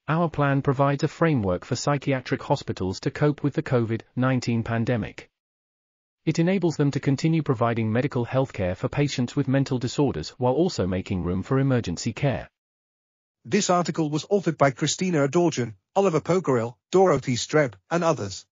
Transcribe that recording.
Our plan provides a framework for psychiatric hospitals to cope with the COVID-19 pandemic. It enables them to continue providing medical healthcare for patients with mental disorders while also making room for emergency care. This article was authored by Kristina Adorjan, Oliver Pogarell, Dorothee Streb, and others.